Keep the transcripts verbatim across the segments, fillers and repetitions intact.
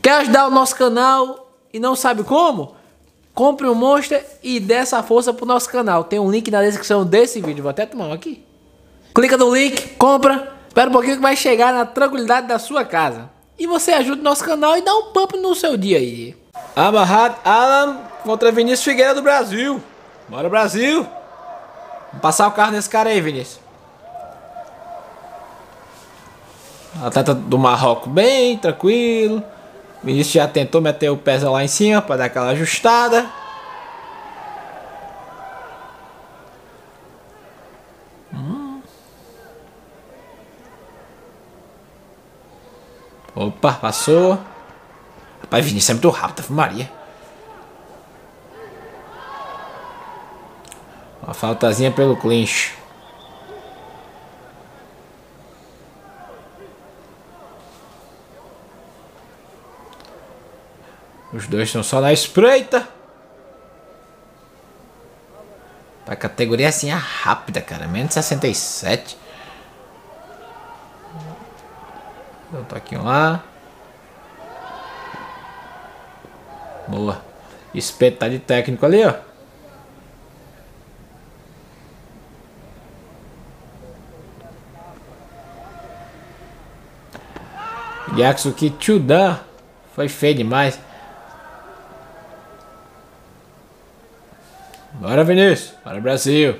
Quer ajudar o nosso canal e não sabe como? Compre um Monster e dê essa força pro nosso canal. Tem um link na descrição desse vídeo. Vou até tomar um aqui. Clica no link, compra. Espera um pouquinho que vai chegar na tranquilidade da sua casa. E você ajuda o nosso canal e dá um pump no seu dia aí. Amarrado Alan contra Vinícius Figueira do Brasil. Bora, Brasil. Vamos passar o carro nesse cara aí, Vinícius. Atleta do Marrocos bem tranquilo. Vinícius já tentou meter o pezão lá em cima para dar aquela ajustada. Hum. Opa, passou. Rapaz, Vinícius é muito rápido, Ave Maria. Uma faltazinha pelo clinch. Os dois estão só na espreita. A categoria assim é rápida, cara. Menos sessenta e sete. Dá um toquinho lá. Boa. Espeto tá de técnico ali, ó. Yaksuki Chudan. Foi feio demais. Bora, Vinícius. Bora, Brasil.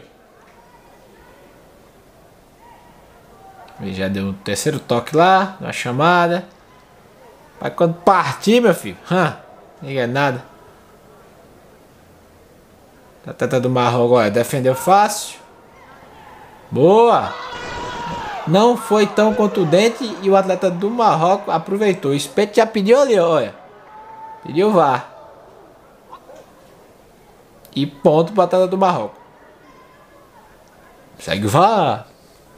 Ele já deu o terceiro toque lá. Uma chamada. Vai quando partir, meu filho. Hã? Ninguém é nada. A atleta do Marrocos, olha, defendeu fácil. Boa. Não foi tão contundente e o atleta do Marrocos aproveitou. O espeto já pediu ali, olha. Pediu V A R. E ponto para a atleta do Marrocos. Segue o V A R.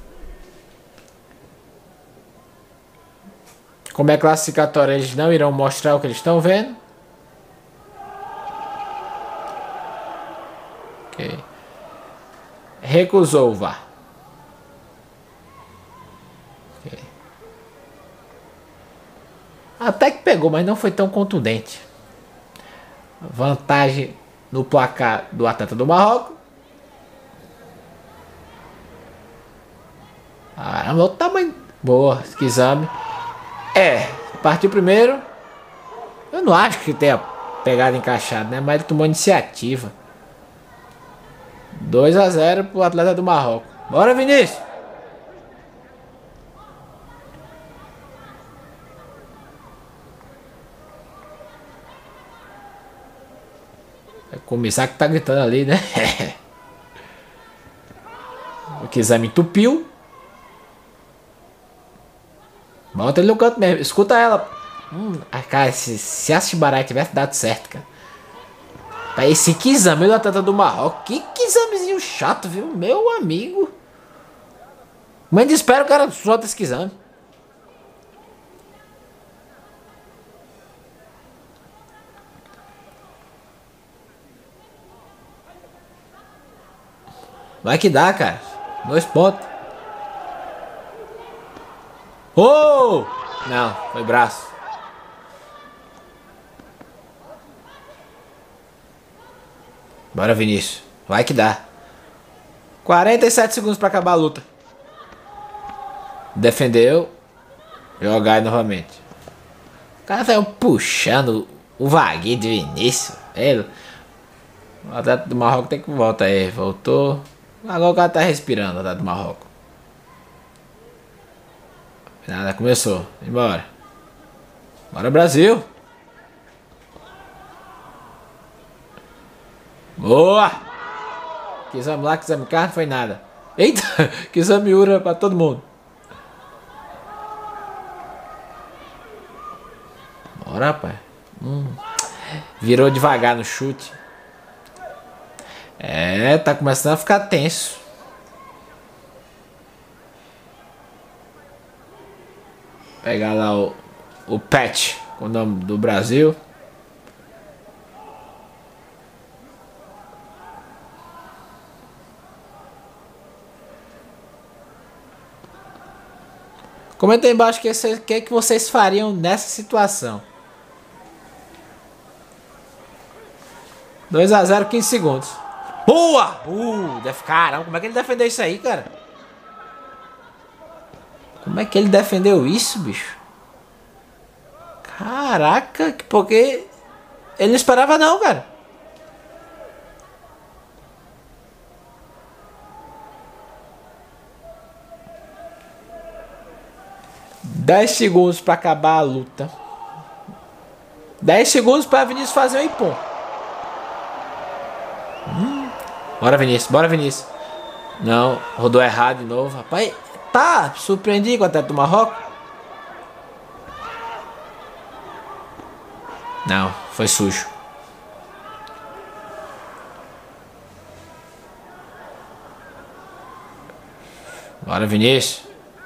Como é classificatório, eles não irão mostrar o que eles estão vendo. Ok. Recusou o V A R. Okay. Até que pegou, mas não foi tão contundente. Vantagem no placar do atleta do Marrocos. Ah, o tamanho. Boa, que exame. É, partiu primeiro. Eu não acho que tenha pegado encaixado, né? Mas ele tomou iniciativa. dois a zero pro atleta do Marrocos. Bora, Vinícius! É o comissário que tá gritando ali, né? O Kizami entupiu. Bota ele no canto mesmo. Escuta ela. Hum, ah, cara, se, se a Shibarai tivesse dado certo, cara. Esse Kizami do atleta do Marrocos. Que Kizamezinho chato, viu? Meu amigo. Mas espera o cara solta esse Kizami. Vai que dá, cara. Dois pontos. Oh! Não, foi braço. Bora, Vinícius. Vai que dá. quarenta e sete segundos pra acabar a luta. Defendeu. Jogar novamente. O cara saiu puxando o vaguinho de Vinícius. Ele. O atleta do Marrocos tem que voltar aí. Voltou. Agora o cara tá respirando, o atleta do Marrocos. Nada, começou. Embora. Bora, Brasil. Boa. Kizami lá, Kizami cá, não foi nada. Eita, Kizami Ura pra todo mundo. Bora, rapaz. Hum. Virou devagar no chute. É, tá começando a ficar tenso. Pegar lá o, o Pet, com o nome do Brasil. Comenta aí embaixo o que, que, que vocês fariam nessa situação. dois a zero, quinze segundos. Boa! Uh, def... Caramba, como é que ele defendeu isso aí, cara? Como é que ele defendeu isso, bicho? Caraca, porque ele não esperava não, cara. dez segundos pra acabar a luta. dez segundos pra Vinícius fazer o ipom. Hum. Bora, Vinícius, bora, Vinícius. Não, rodou errado de novo. Rapaz, tá surpreendido com o atleta do Marrocos. Não, foi sujo. Bora, Vinícius.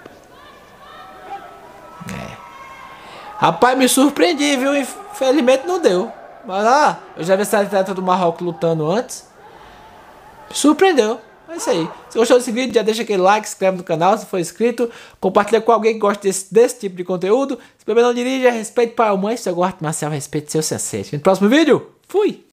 É. Rapaz, me surpreendi, viu? Infelizmente não deu. Mas ah, eu já vi essa atleta do Marrocos lutando antes. Me surpreendeu. É isso aí. Se gostou desse vídeo, já deixa aquele like, se inscreve no canal se for inscrito. Compartilha com alguém que gosta desse, desse tipo de conteúdo. Se beber não dirija, respeito pai ou mãe. Se eu gosto de Marcel, respeito seu sucesso. No próximo vídeo, fui!